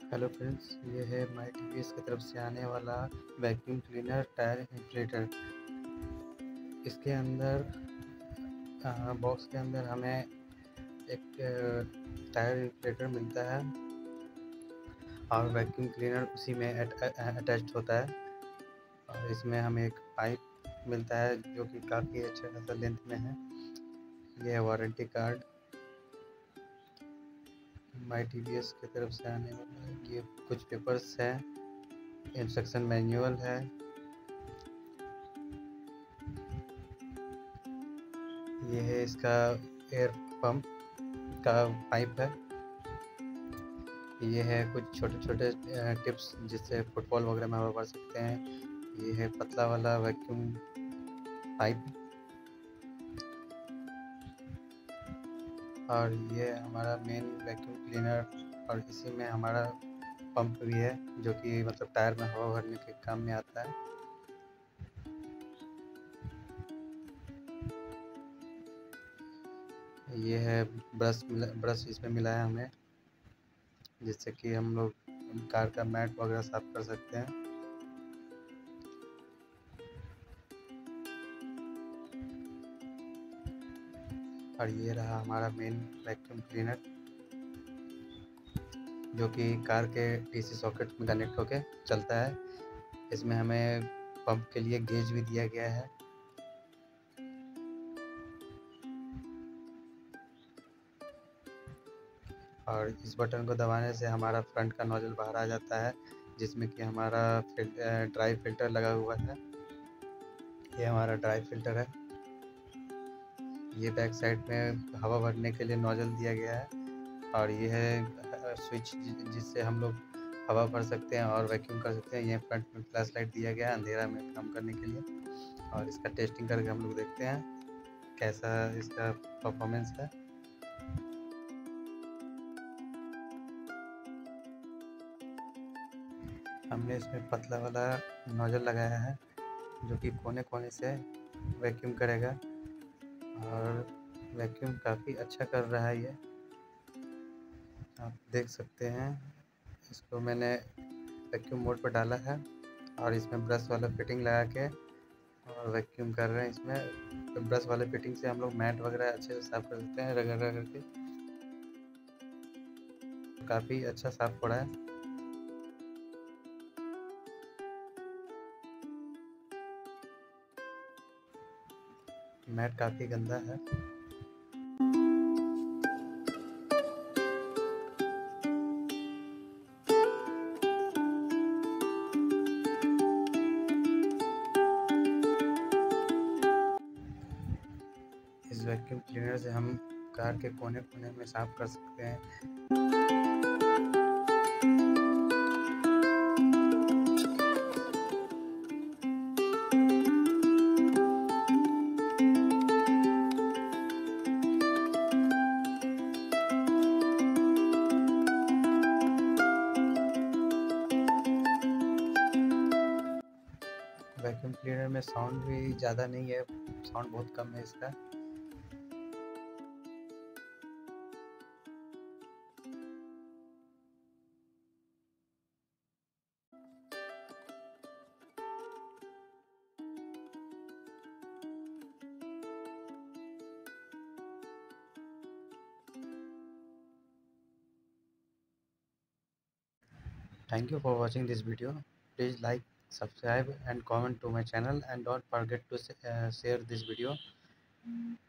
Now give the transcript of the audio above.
Hello friends, ये है माई TVS की तरफ से आने वाला वैक्यूम क्लीनर टायर इन्फ्लेटर। इसके अंदर बॉक्स के अंदर हमें एक टायर इन्फ्लेटर मिलता है और वैक्यूम क्लीनर उसी में अटैच्ड होता है। और इसमें हमें एक पाइप मिलता है जो कि काफ़ी अच्छा खासा लेंथ में है। यह है वारंटी कार्ड माई टीवीएस की तरफ से आने वाला है। ये कुछ पेपर्स हैं, इंस्ट्रक्शन मैनुअल है। ये है इसका एयर पंप का पाइप है। ये है कुछ छोटे छोटे टिप्स जिससे फुटबॉल वगैरह में हवा भर सकते हैं। ये है पतला वाला वैक्यूम पाइप और ये हमारा मेन वैक्यूम क्लीनर, और इसी में हमारा पंप भी है जो कि मतलब टायर में हवा भरने के काम में आता है। ये है ब्रश इसमें मिला है हमें, जिससे कि हम लोग कार का मैट वगैरह साफ कर सकते हैं। और ये रहा हमारा मेन वैक्यूम क्लीनर जो कि कार के डीसी सॉकेट में कनेक्ट होके चलता है। इसमें हमें पंप के लिए गेज भी दिया गया है। और इस बटन को दबाने से हमारा फ्रंट का नोजल बाहर आ जाता है, जिसमें कि हमारा ड्राई फिल्टर लगा हुआ है। ये हमारा ड्राई फिल्टर है। ये बैक साइड में हवा भरने के लिए नोजल दिया गया है। और ये है स्विच जिससे हम लोग हवा भर सकते हैं और वैक्यूम कर सकते हैं। ये फ्रंट में फ्लैश लाइट दिया गया है अंधेरा में काम करने के लिए। और इसका टेस्टिंग करके हम लोग देखते हैं कैसा इसका परफॉर्मेंस है। हमने इसमें पतला वाला नोजल लगाया है जो कि कोने कोने से वैक्यूम करेगा और वैक्यूम काफ़ी अच्छा कर रहा है। ये आप देख सकते हैं। इसको मैंने वैक्यूम मोड पर डाला है और इसमें ब्रश वाला फिटिंग लगा के और वैक्यूम कर रहे हैं। इसमें तो ब्रश वाले फिटिंग से हम लोग मैट वगैरह अच्छे से साफ कर सकते हैं रगड़ रगड़ के। काफ़ी अच्छा साफ हो रहा है। मैट काफ़ी गंदा है। इस वैक्यूम क्लीनर से हम कार के कोने कोने में साफ कर सकते हैं। वैक्यूम क्लीनर में साउंड भी ज़्यादा नहीं है, साउंड बहुत कम है इसका। Thank you for watching this video. Please like, subscribe and comment to my channel, and don't forget to share this video.